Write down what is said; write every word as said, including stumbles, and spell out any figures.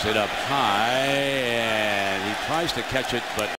It up high, and he tries to catch it, but